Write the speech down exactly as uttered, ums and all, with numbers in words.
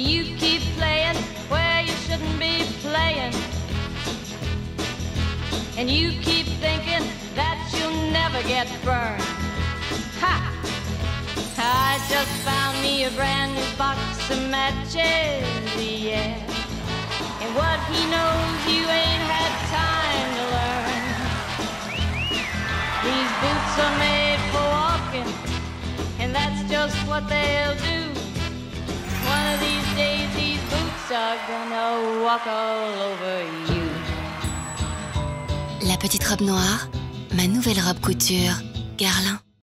You keep playing where you shouldn't be playing, and you keep thinking that you'll never get burned. Ha! I just found me a brand new box of matches, yeah. And what he knows you ain't had time to learn. These boots are made for walking, and that's just what they'll do. One of these days these boots are gonna walk all over you. La petite robe noire, ma nouvelle robe couture, Guerlain.